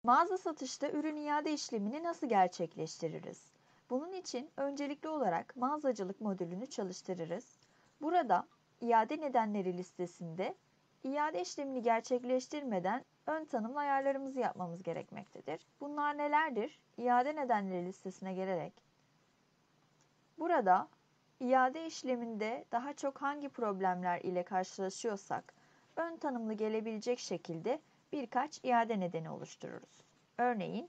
Mağaza satışta ürün iade işlemini nasıl gerçekleştiririz? Bunun için öncelikli olarak mağazacılık modülünü çalıştırırız. Burada iade nedenleri listesinde iade işlemini gerçekleştirmeden ön tanımlı ayarlarımızı yapmamız gerekmektedir. Bunlar nelerdir? İade nedenleri listesine gelerek burada iade işleminde daha çok hangi problemler ile karşılaşıyorsak ön tanımlı gelebilecek şekilde birkaç iade nedeni oluştururuz. Örneğin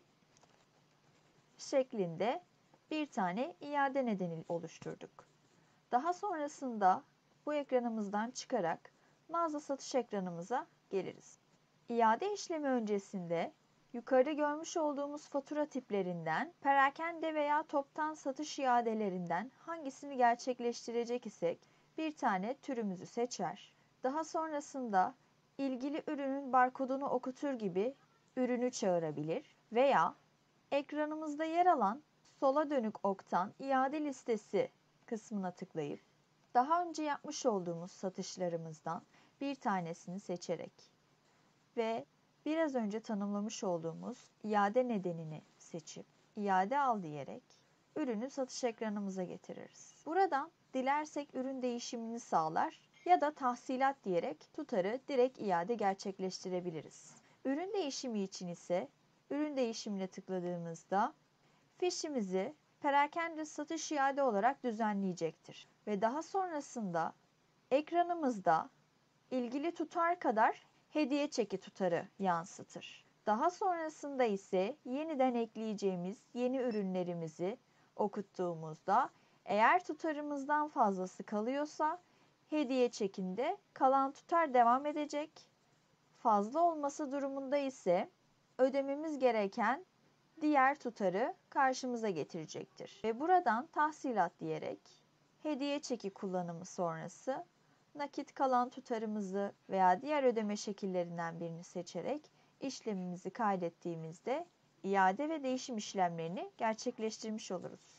şeklinde bir tane iade nedeni oluşturduk. Daha sonrasında bu ekranımızdan çıkarak mağaza satış ekranımıza geliriz. İade işlemi öncesinde yukarıda görmüş olduğumuz fatura tiplerinden perakende veya toptan satış iadelerinden hangisini gerçekleştirecek isek bir tane türümüzü seçer. Daha sonrasında ilgili ürünün barkodunu okutur gibi ürünü çağırabilir veya ekranımızda yer alan sola dönük oktan iade listesi kısmına tıklayıp daha önce yapmış olduğumuz satışlarımızdan bir tanesini seçerek ve biraz önce tanımlamış olduğumuz iade nedenini seçip iade al diyerek ürünü satış ekranımıza getiririz. Buradan dilersek ürün değişimini sağlar ya da tahsilat diyerek tutarı direkt iade gerçekleştirebiliriz. Ürün değişimi için ise ürün değişimine tıkladığımızda fişimizi perakende satış iade olarak düzenleyecektir. Ve daha sonrasında ekranımızda ilgili tutar kadar hediye çeki tutarı yansıtır. Daha sonrasında ise yeniden ekleyeceğimiz yeni ürünlerimizi okuttuğumuzda eğer tutarımızdan fazlası kalıyorsa hediye çekinde kalan tutar devam edecek. Fazla olması durumunda ise ödememiz gereken diğer tutarı karşımıza getirecektir. Ve buradan tahsilat diyerek hediye çeki kullanımı sonrası nakit kalan tutarımızı veya diğer ödeme şekillerinden birini seçerek işlemimizi kaydettiğimizde iade ve değişim işlemlerini gerçekleştirmiş oluruz.